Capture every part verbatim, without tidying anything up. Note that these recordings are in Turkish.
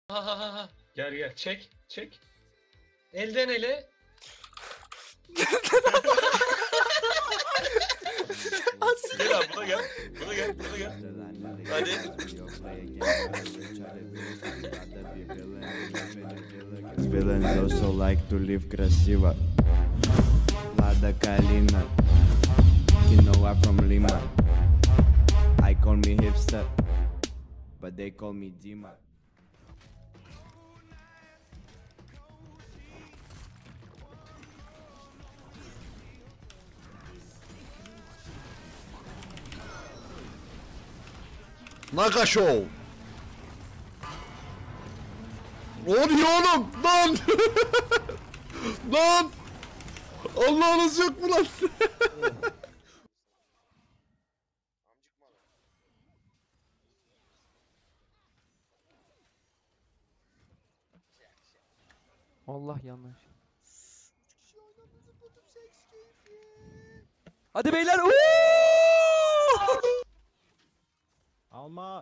Ha ha ha ha. Gel gel çek çek. Elden ele. Gel abi buna gel. Buna gel. Buna gel. Hadi. Villains also like to live красиво. Lada Kalina. You know I'm from Lima. I call me hipster, but they call me Dima. Naga Show. Ne oluyor oğlum? Lan! Lan! Allah'ınız yok mu lan? Allah yanlış. Hadi beyler. Uuu! Alma.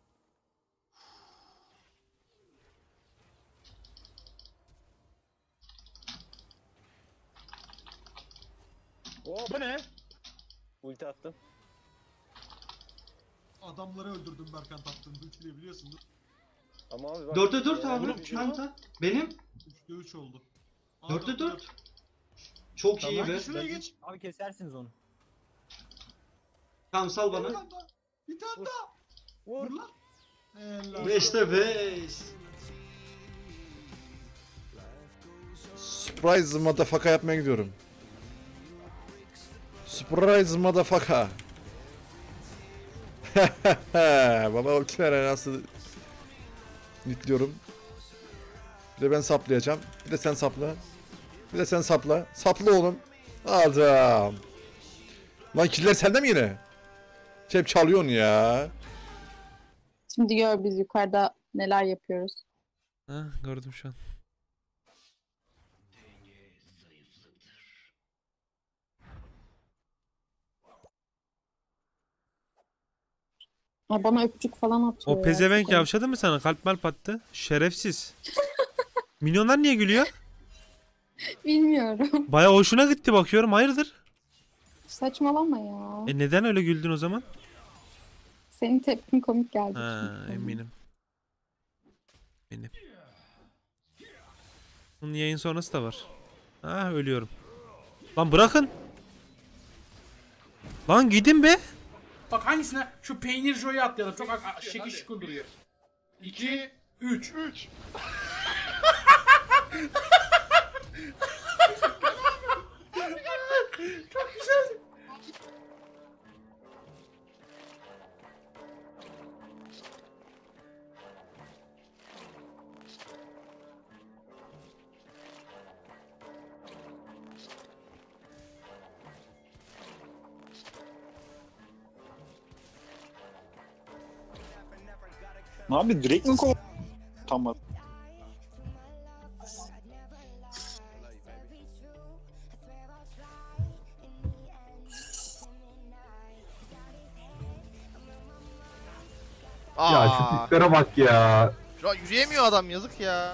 Oo, bu ne? Ulti attım. Adamları öldürdüm Berkant attığım ultiyle biliyorsunuz. Ama abi bak. dörtte dört ya, abi. böyle bir şey Kanka. yok. Benim. üçte üç oldu. Aa, dörtte dört. Çok iyi Tamam, be. Şuraya geç. Abi kesersiniz onu. Tamam sal Bir bana. tane daha. Bir tane daha. Vur. Vur lan. Helal. beşte beş. Surprise motherfucker yapmaya gidiyorum. Surprise motherfucker. Baba ultilere nasıl nitliyorum. Bir de ben saplayacağım. Bir de sen sapla. Bir de sen sapla. Sapla oğlum. Adam. Lan killer sende mi yine? Hep çalıyorsun ya. Şimdi gör biz yukarıda neler yapıyoruz. Ha, gördüm şu an. Ya bana öpücük falan atıyor. O ya, pezevenk çok yavşadı mı sana? Kalp malp attı. Şerefsiz. Milyonlar niye gülüyor? ayıp. Bilmiyorum. Baya hoşuna gitti bakıyorum. Hayırdır? Saçmalama ya. E neden öyle güldün o zaman? Senin tepkin komik geldi. Ha, çünkü. eminim. Eminim. Bunun yayın sonrası da var. Ha, ölüyorum. Lan bırakın. Lan gidin be. Bak hangisine? Şu peynir joyu atlayalım. Çok a- a- şekil şıkıl duruyor. iki, üç. üç. Çok güzel. Abi direkt mi kov... Tamam. Ya şu tiplere bak ya. Şu an yürüyemiyor adam, yazık ya.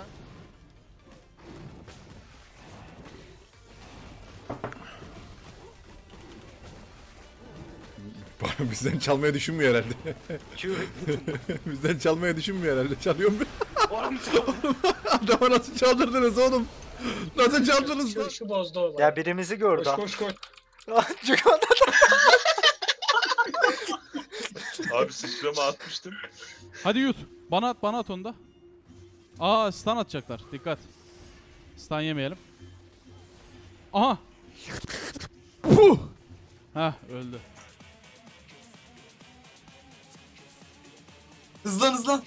Bizden çalmayı düşünmüyor herhalde. Bizden çalmayı düşünmüyor herhalde. Çalıyor mu? Adama nasıl çaldırdınız oğlum? Nasıl çaldınız lan? Şu, şu bozdu olayı. Ya birimizi gördü. Koş koş koş. Abi sıçrama atmıştım. Hadi yut. Bana at, bana at onu da. Aa, stun atacaklar. Dikkat. Stun yemeyelim. Aha. Puh. Heh, öldü. Hızlan hızlan.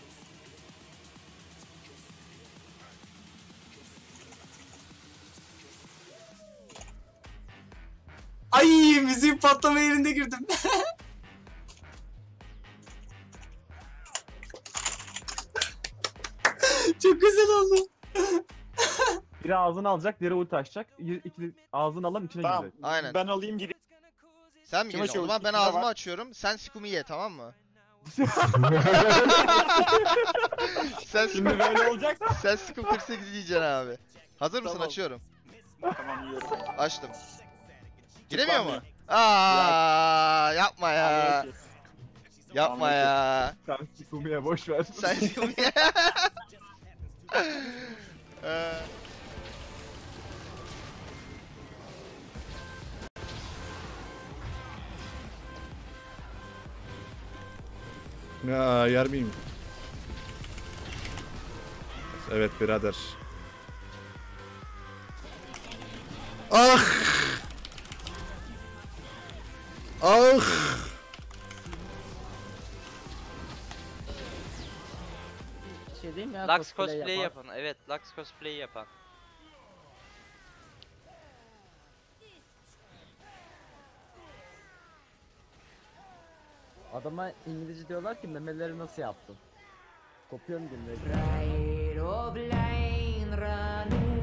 Ay müziğin patlama yerinde girdim. Çok güzel oldu. Biri ağzını alacak, diğeri ulti açacak. İkili ağzını alan içine Tamam, girecek. aynen. Ben alayım gideyim. Sen mi Kim gireceksin? O açıyor? zaman ben Kimde ağzımı var? açıyorum. Sen Sikumu ye, tamam mı? Sen Şimdi sıkım, böyle olacak. sen sıkım kırk sekiz diyeceksin abi. Hazır mısın? Tamam. Açıyorum. Tamam yiyorum. Açtım. Giremiyor mu? Çıkmıyor. Aa, yapma ya. Yapma ya. Sen Sumi'ye boş ver. Sen sıkım ya. Ee, Ya yer miyim? Evet birader. Ah! Ah! Şey diyeyim ya. Lux cosplay yapan. Evet, Lux cosplay yapan. Adama İngilizce diyorlar ki memeleri nasıl yaptın? Kopuyorum dinle.